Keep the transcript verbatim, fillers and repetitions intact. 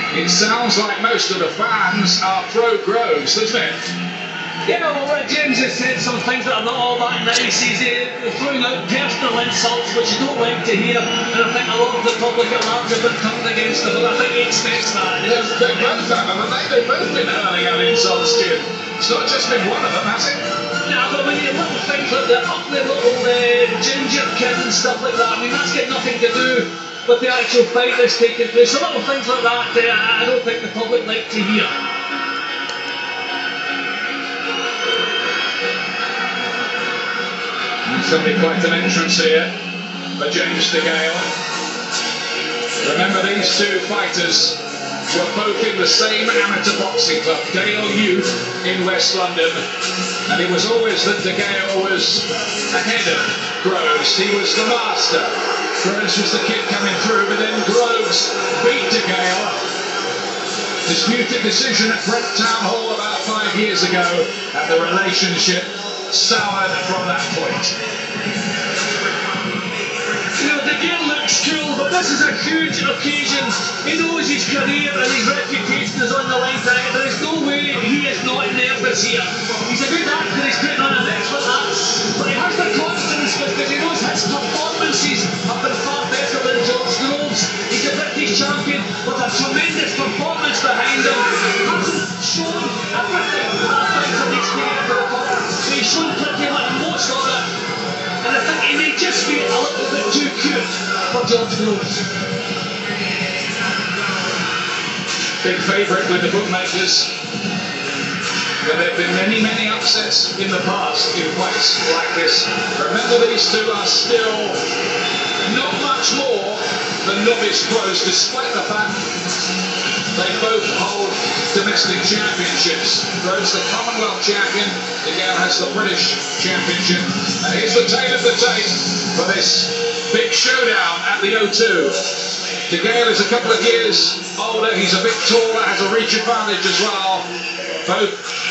It sounds like most of the fans are pro-Groves, doesn't it? Yeah, well, uh, James has said some things that are not all that nice. He's uh, throwing out personal insults, which you don't like to hear. And I think a lot of the public at large have been turned against him, but I think he expects that. Yes, they both have, haven't they? They've both been hurling out insults to you. It's not just been one of them, has it? No, but when you little things like the ugly little uh, ginger kid and stuff like that, I mean, that's got nothing to do with the actual fight that's taking place. So little things like that, uh, I don't think the public like to hear. It's going to be quite an entrance here for James Degale. Remember, these two fighters were both in the same amateur boxing club, Dale Youth in West London, and it was always that Degale was ahead of Groves. He was the master. Groves was the kid coming through, but then Groves beat Degale. Disputed decision at Brent Town Hall about five years ago, and the relationship soured from that point. You know, Degale looks cool, but this is a huge occasion. He knows his career and his reputation is on the line tonight. There is no way he is not nervous here. He's a good actor, he's putting on an excellent act, but he has the confidence because he knows his performances have been far better than George Groves. He's a British champion with a tremendous performance behind him. He hasn't shown everything that I think he needs to get to the top. So he's shown pretty much most of it. And I think he may just be a little bit too cute for George Groves. Big favourite with the bookmakers. But there have been many, many upsets in the past in fights like this. Remember, these two are still not much more than novice pros, despite the fact they both hold domestic championships. Groves the Commonwealth champion, Degale has the British championship. And here's the tale of the tape for this big showdown at the O two. Degale is a couple of years older, he's a bit taller, has a reach advantage as well. Both